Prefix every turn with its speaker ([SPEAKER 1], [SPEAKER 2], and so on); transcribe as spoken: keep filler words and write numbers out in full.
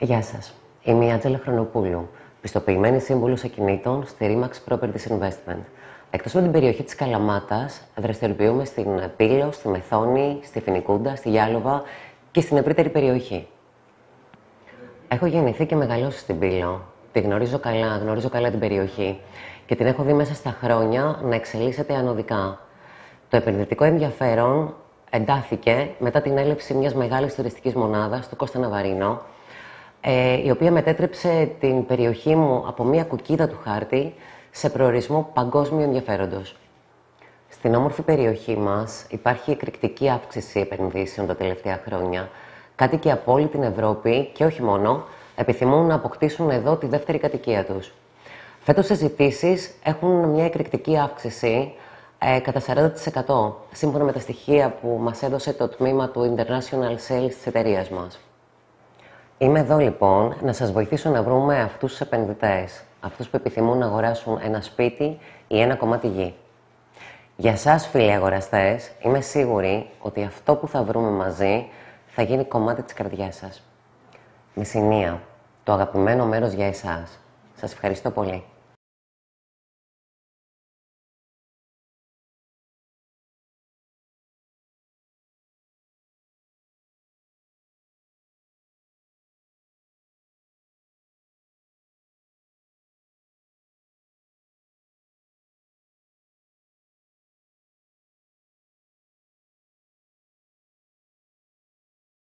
[SPEAKER 1] Γεια σας. Είμαι η Άντζελα Χρονοπούλου, πιστοποιημένη σύμβουλος ακινήτων στη Remax Properties Investment. Εκτός από την περιοχή της Καλαμάτας, δραστηριοποιούμε στην Πύλο, στη Μεθόνη, στη Φοινικούντα, στη Γιάλοβα και στην ευρύτερη περιοχή. Έχω γεννηθεί και μεγαλώσει στην Πύλο. Τη γνωρίζω καλά, γνωρίζω καλά την περιοχή και την έχω δει μέσα στα χρόνια να εξελίσσεται ανωδικά. Το επενδυτικό ενδιαφέρον εντάθηκε μετά την έλευση μιας μεγάλης τουριστικής μονάδας, του Κώστα Ναβαρίνο, η οποία μετέτρεψε την περιοχή μου από μια κουκκίδα του χάρτη σε προορισμό παγκόσμιου ενδιαφέροντος. Στην όμορφη περιοχή μας υπάρχει εκρηκτική αύξηση επενδύσεων τα τελευταία χρόνια. Κάτοικοι από όλη την Ευρώπη και όχι μόνο επιθυμούν να αποκτήσουν εδώ τη δεύτερη κατοικία τους. Φέτος οι ζητήσεις έχουν μια εκρηκτική αύξηση ε, κατά σαράντα τοις εκατό, σύμφωνα με τα στοιχεία που μας έδωσε το τμήμα του International Sales της εταιρείας μας. Είμαι εδώ λοιπόν να σας βοηθήσω να βρούμε αυτούς τους επενδυτές, αυτούς που επιθυμούν να αγοράσουν ένα σπίτι ή ένα κομμάτι γη. Για σας φίλοι αγοραστές, είμαι σίγουρη ότι αυτό που θα βρούμε μαζί θα γίνει κομμάτι της καρδιάς σας. Μεσσηνία, το αγαπημένο μέρος για εσάς. Σας ευχαριστώ πολύ.